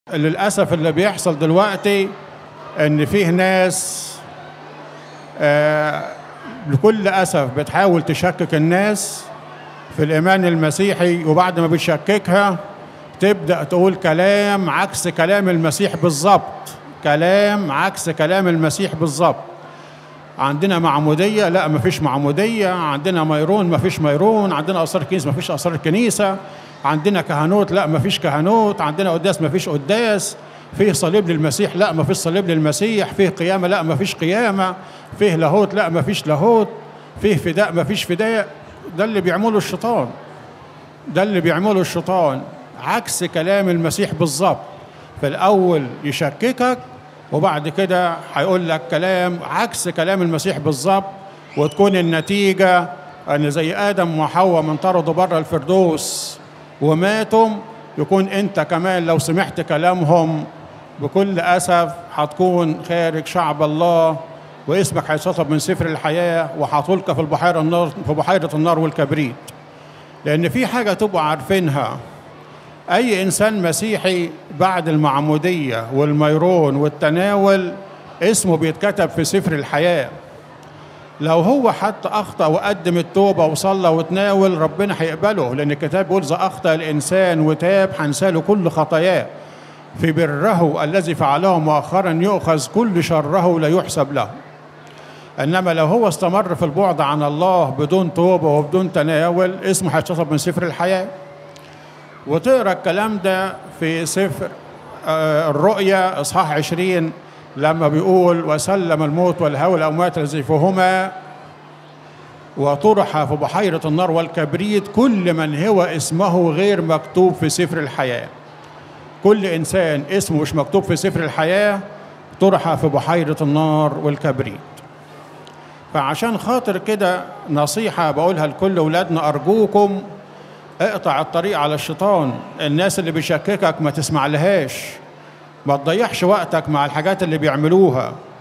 للأسف اللي بيحصل دلوقتي إن فيه ناس بكل أسف بتحاول تشكك الناس في الإيمان المسيحي، وبعد ما بتشككها تبدأ تقول كلام عكس كلام المسيح بالظبط، كلام عكس كلام المسيح بالظبط. عندنا معمودية، لا مفيش معمودية. عندنا ميرون، مفيش ميرون. عندنا آثار كنيسة، مفيش آثار كنيسة. عندنا كهنوت، لا مفيش كهنوت. عندنا قداس، مفيش قداس. فيه صليب للمسيح، لا مفيش صليب للمسيح. فيه قيامة، لا مفيش قيامة. فيه لاهوت، لا مفيش لاهوت. فيه فداء، مفيش فداء. ده اللي بيعمله الشيطان، ده اللي بيعمله الشيطان عكس كلام المسيح بالظبط. في الأول يشككك، وبعد كده هيقول لك كلام عكس كلام المسيح بالظبط، وتكون النتيجة أن زي آدم وحواء من طردوا بره الفردوس وماتوا، يكون أنت كمان لو سمعت كلامهم بكل أسف هتكون خارج شعب الله، واسمك هيتسطب من سفر الحياة، وهتلقى في بحيرة النار والكبريت. لأن في حاجة تبقوا عارفينها، أي إنسان مسيحي بعد المعمودية والميرون والتناول اسمه بيتكتب في سفر الحياة. لو هو حتى أخطأ وقدم التوبة وصلى وتناول، ربنا هيقبله، لأن الكتاب بيقول إذا أخطأ الإنسان وتاب هنساله كل خطاياه، في بره الذي فعله مؤخرا يؤخذ كل شره لا يحسب له. إنما لو هو استمر في البعد عن الله بدون توبة وبدون تناول، اسمه هيتشطب من سفر الحياة. وتقرأ الكلام ده في سفر الرؤيا إصحاح 20 لما بيقول وسلم الموت والهوى الأموات الذي فيهما وطرح في بحيرة النار والكبريت كل من هو اسمه غير مكتوب في سفر الحياة. كل إنسان اسمه مش مكتوب في سفر الحياة طرح في بحيرة النار والكبريت. فعشان خاطر كده نصيحة بقولها لكل أولادنا، أرجوكم اقطع الطريق على الشيطان. الناس اللي بيشككك ما تسمع لهاش، ما تضيعش وقتك مع الحاجات اللي بيعملوها.